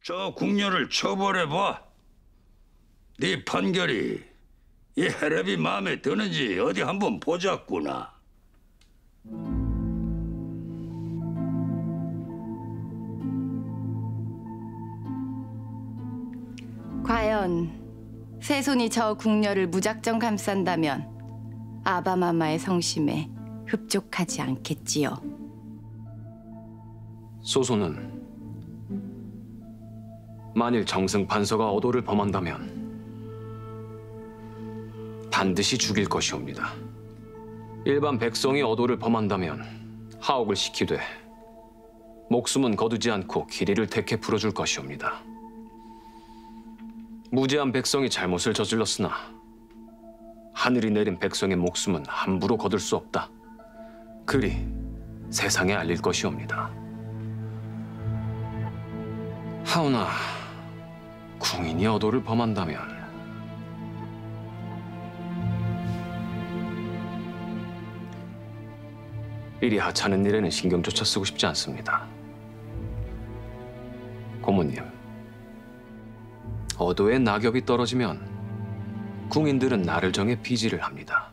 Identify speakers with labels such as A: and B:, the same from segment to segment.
A: 저 궁녀를 처벌해봐. 네 판결이 이 해랩이 마음에 드는지 어디 한번 보자꾸나.
B: 과연 세손이 저 궁녀를 무작정 감싼다면 아바마마의 성심에 흡족하지 않겠지요.
C: 소손은 만일 정승 판서가 어도를 범한다면 반드시 죽일 것이옵니다. 일반 백성이 어도를 범한다면 하옥을 시키되 목숨은 거두지 않고 길이를 택해 풀어줄 것이옵니다. 무죄한 백성이 잘못을 저질렀으나 하늘이 내린 백성의 목숨은 함부로 거둘 수 없다. 그리 세상에 알릴 것이옵니다. 하오나 궁인이 어도를 범한다면 이리 하찮은 일에는 신경조차 쓰고 싶지 않습니다. 고모님, 어도에 낙엽이 떨어지면 궁인들은 날을 정해 비지를 합니다.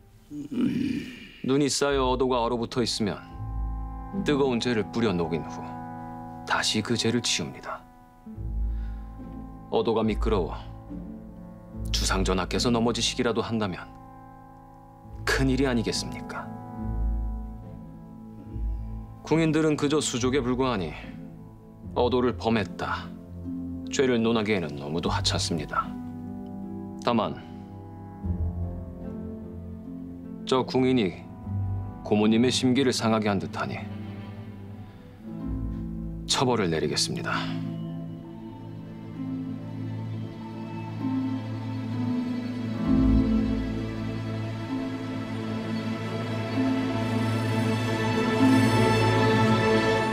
C: 눈이 쌓여 어도가 얼어붙어 있으면 뜨거운 재를 뿌려 녹인 후 다시 그 재를 치웁니다. 어도가 미끄러워 주상전하께서 넘어지시기라도 한다면 큰일이 아니겠습니까? 궁인들은 그저 수족에 불과하니 어도를 범했다, 죄를 논하기에는 너무도 하찮습니다. 다만 저 궁인이 고모님의 심기를 상하게 한 듯하니 처벌을 내리겠습니다.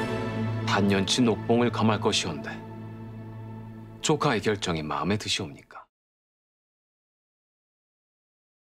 C: 반년치 녹봉을 감할 것이온데 조카의 결정이 마음에 드시옵니까?